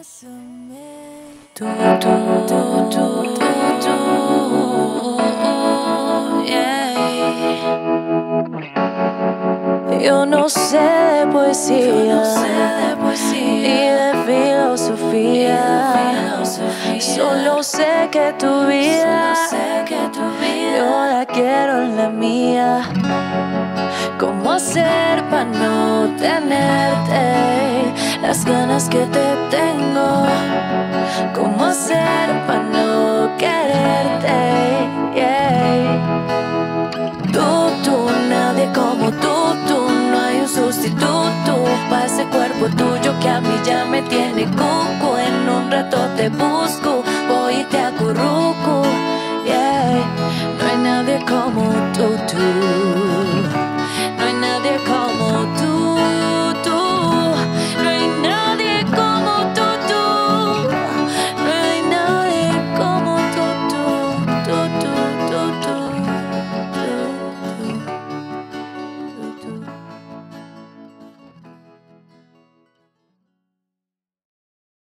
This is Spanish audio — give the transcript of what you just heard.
Tú, yeah. Yo no sé de poesía, ni de filosofía. Solo sé que tu vida, yo la quiero en la mía. ¿Cómo hacer para no tenerte las ganas que te tengo? ¿Cómo hacer para no quererte? Yeah. Tú, nadie como tú, no hay un sustituto para ese cuerpo tuyo que a mí ya me tiene cuco. En un rato te busco, voy y te acurruco.